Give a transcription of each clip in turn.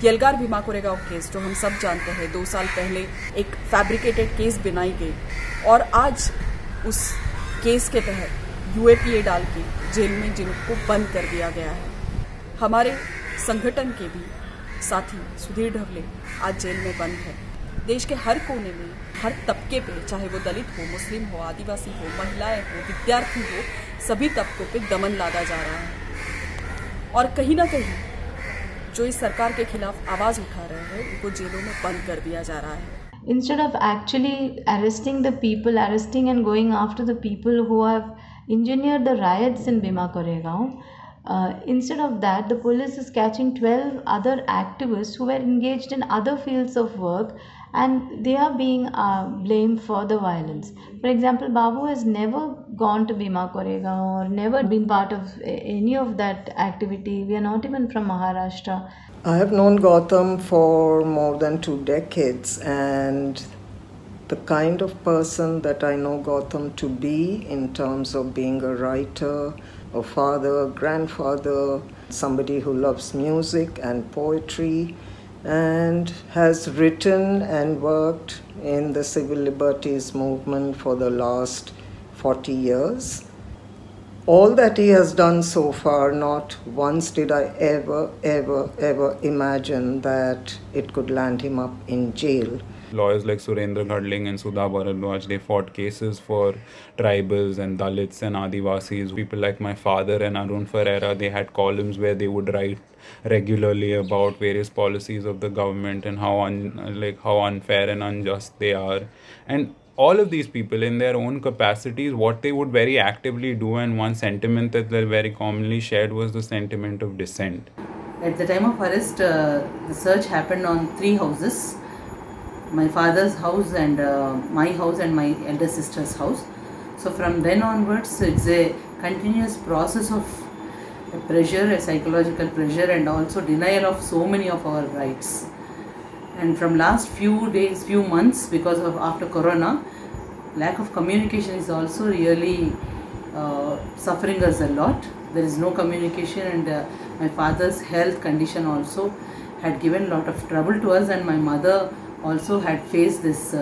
येलगार Bhima Koregaon case जो हम सब जानते हैं 2 साल पहले एक फैब्रिकेटेड केस बनाई गई और आज उस केस के तहत यूएपीए डाल के जेल में जिनको बंद कर दिया गया है। हमारे संगठन के भी साथी सुधीर ढवले आज जेल में बंद है। देश के हर कोने में हर तबके पे, चाहे वो दलित हो, मुस्लिम हो, आदिवासी हो, महिलाएं हो, विद्यार्थी हो, सभी तबकों पे दमन लादा जा रहा है और कहीं ना कहीं जो इस सरकार के खिलाफ आवाज उठा रहे हैं उनको जेलों में बंद कर दिया जा रहा है। Instead of actually arresting the people, arresting and going after the people who have engineered the riots in Bhima Koregaon, instead of that, the police is catching 12 other activists who were engaged in other fields of work and they are being blamed for the violence. For example, Babu has never gone to Bhima Koregaon or never been part of any of that activity. We are not even from Maharashtra. I have known Gautam for more than 2 decades, and the kind of person that I know Gautam to be in terms of being a writer, a father, grandfather, somebody who loves music and poetry and has written and worked in the civil liberties movement for the last 40 years. All that he has done so far, not once did I ever imagine that it could land him up in jail. Lawyers like Surendra Gadling and Sudha Bharadwaj, they fought cases for tribals and Dalits and Adivasis. People like my father and Arun Ferreira, they had columns where they would write regularly about various policies of the government and how unfair and unjust they are. And all of these people in their own capacities, what they would very actively do, and one sentiment that they very commonly shared was the sentiment of dissent. At the time of arrest, the search happened on 3 houses. My father's house and my house and my elder sister's house. So from then onwards, it's a continuous process of pressure, a psychological pressure, and also denial of so many of our rights. And from last few days, few months, because of after Corona, lack of communication is also really suffering us a lot. There is no communication, and my father's health condition also had given a lot of trouble to us, and my mother also had faced this,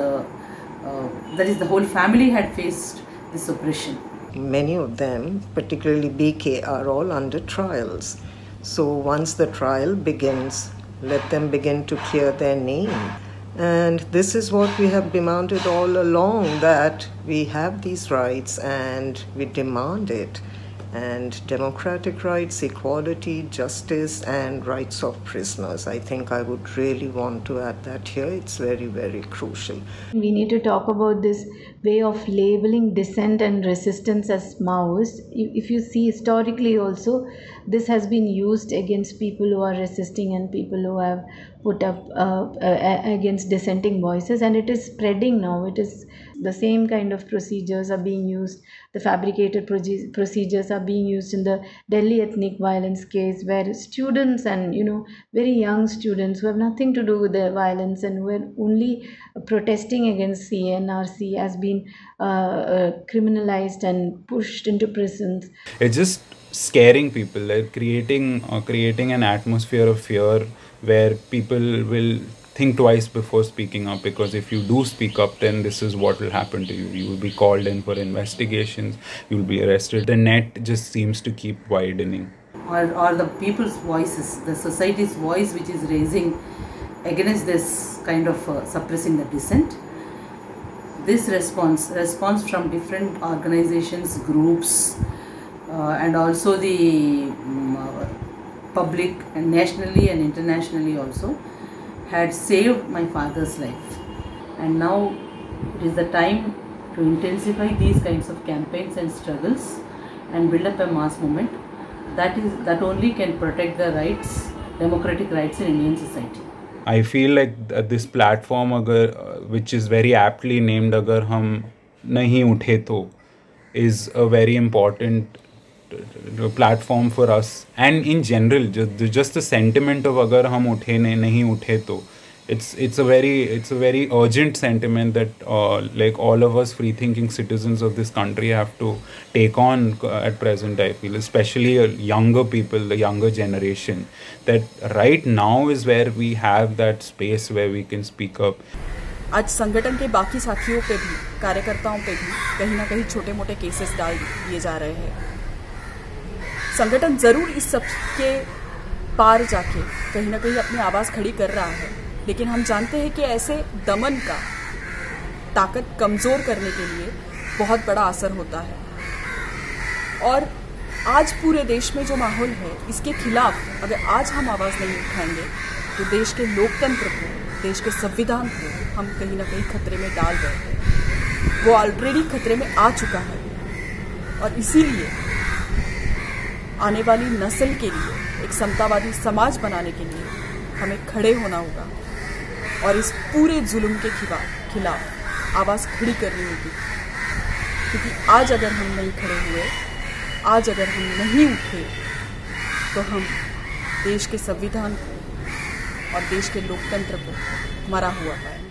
that is the whole family had faced this oppression. Many of them, particularly BK, are all under trials. So once the trial begins, let them begin to clear their name. And this is what we have demanded all along, that we have these rights and we demand it. And democratic rights, equality, justice, and rights of prisoners. I think I would really want to add that here. It's very crucial. We need to talk about this way of labeling dissent and resistance as Maoist. If you see historically also, this has been used against people who are resisting and people who have put up against dissenting voices, and it is spreading now. It is the same kind of procedures are being used. The fabricated procedures are being used in the Delhi ethnic violence case, where students and very young students who have nothing to do with the violence and who are only protesting against CNRC has been criminalized and pushed into prisons. It's just scaring people, like creating an atmosphere of fear where people will think twice before speaking up, because if you do speak up, then this is what will happen to you. You will be called in for investigations, you will be arrested. The net just seems to keep widening. Or the people's voices, the society's voice which is raising against this kind of suppressing the dissent. This response from different organizations, groups, and also the public, and nationally and internationally also, had saved my father's life. And now it is the time to intensify these kinds of campaigns and struggles and build up a mass movement that only can protect the rights, democratic rights in Indian society. I feel like this platform, which is very aptly named "Agar Hum Nahi Uthe To," is a very important platform for us, and in general just the sentiment of "Agar Hum Uthe Nahi Uthe To" it's a very urgent sentiment that like all of us free thinking citizens of this country have to take on at present. I feel, especially younger people, the younger generation, that right now is where we have that space where we can speak up. आज संगठन के बाकी साथियों पे भी, कार्यकर्ताओं पे भी कहीं ना कहीं छोटे मोटे केसेस डाल दिए जा रहे हैं। संगठन जरूर इस सब के पार जाके कहीं ना कहीं अपनी आवाज़ खड़ी कर रहा है, लेकिन हम जानते हैं कि ऐसे दमन का ताकत कमज़ोर करने के लिए बहुत बड़ा असर होता है। और आज पूरे देश में जो माहौल है, इसके खिलाफ अगर आज हम आवाज़ नहीं उठाएंगे तो देश के लोकतंत्र को, देश के संविधान को हम कहीं ना कहीं खतरे में डाल रहे हैं। वो ऑलरेडी खतरे में आ चुका है और इसीलिए आने वाली नस्ल के लिए एक समतावादी समाज बनाने के लिए हमें खड़े होना होगा और इस पूरे जुल्म के खिलाफ आवाज़ खड़ी करनी होगी। क्योंकि आज अगर हम नहीं खड़े हुए, आज अगर हम नहीं उठे, तो हम देश के संविधान को और देश के लोकतंत्र को मरा हुआ पाएंगे।